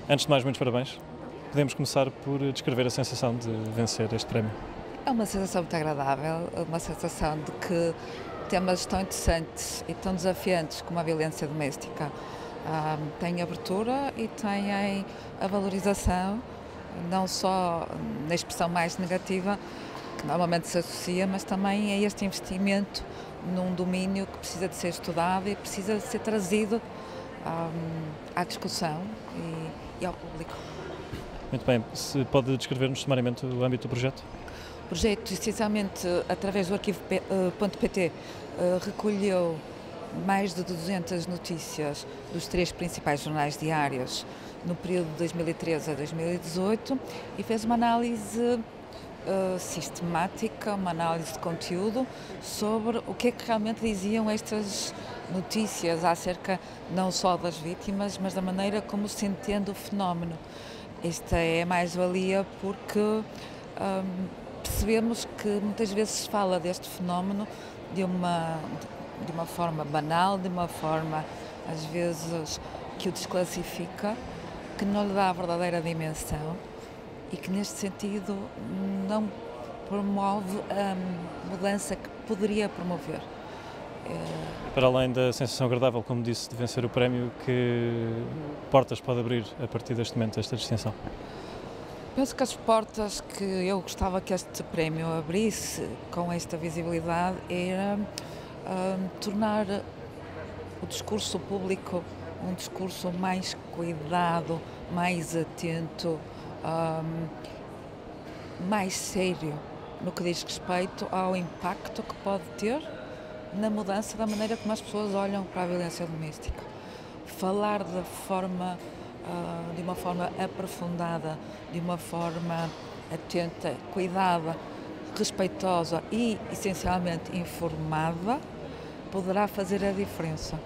Antes de mais, muitos parabéns. Podemos começar por descrever a sensação de vencer este prémio. É uma sensação muito agradável, uma sensação de que temas tão interessantes e tão desafiantes como a violência doméstica têm abertura e têm a valorização, não só na expressão mais negativa, que normalmente se associa, mas também a este investimento num domínio que precisa de ser estudado e precisa de ser trazido à discussão e ao público. Muito bem, se pode descrever-nos sumariamente o âmbito do projeto? O projeto, essencialmente, através do arquivo.pt, recolheu mais de 200 notícias dos 3 principais jornais diários no período de 2013 a 2018 e fez uma análise sistemática, uma análise de conteúdo sobre o que é que realmente diziam estas notícias acerca não só das vítimas, mas da maneira como se entende o fenómeno. Esta é a mais-valia porque percebemos que muitas vezes se fala deste fenómeno de uma forma banal, de uma forma, às vezes, que o desclassifica, que não lhe dá a verdadeira dimensão e que, neste sentido, não promove a mudança que poderia promover. Para além da sensação agradável, como disse, de vencer o prémio, que portas pode abrir a partir deste momento, esta distinção? Penso que as portas que eu gostava que este prémio abrisse com esta visibilidade era tornar o discurso público um discurso mais cuidado, mais atento, mais sério no que diz respeito ao impacto que pode ter na mudança da maneira como as pessoas olham para a violência doméstica. Falar de uma forma aprofundada, de uma forma atenta, cuidada, respeitosa e, essencialmente, informada, poderá fazer a diferença.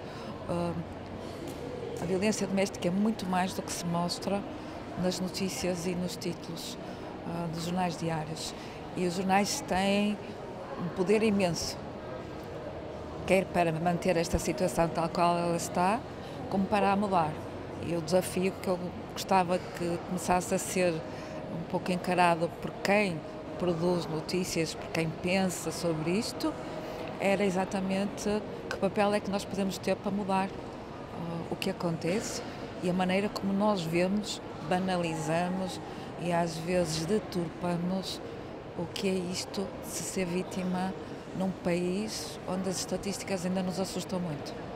A violência doméstica é muito mais do que se mostra nas notícias e nos títulos dos jornais diários. E os jornais têm um poder imenso, quer para manter esta situação tal qual ela está, como para a mudar. E o desafio que eu gostava que começasse a ser um pouco encarado por quem produz notícias, por quem pensa sobre isto, era exatamente que papel é que nós podemos ter para mudar o que acontece e a maneira como nós vemos, banalizamos e às vezes deturpamos o que é isto de se ser vítima num país onde as estatísticas ainda nos assustam muito.